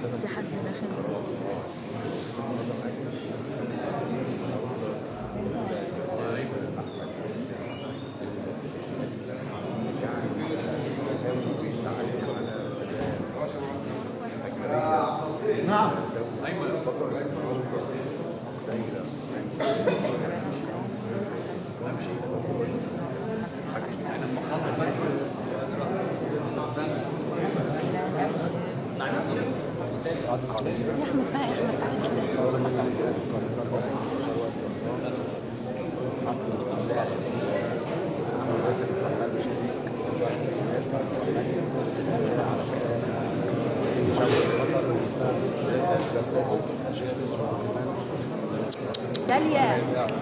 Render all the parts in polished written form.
في حد داخل. نعم. احمد بقى، احمد تعالى داليا.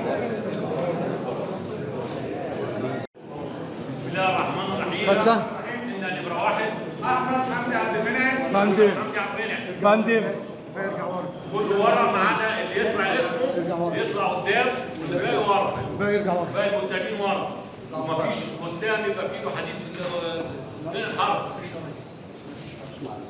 بسم الله الرحمن الرحيم. إن نمرة واحد أحمد حمدي عبد المنعم. فندم كله ورا ما عدا اللي يسمع اسمه يطلع قدام والباقي ورا. باقي المتابعين ورا. ومفيش قدام يبقى في له حديد في الحرب.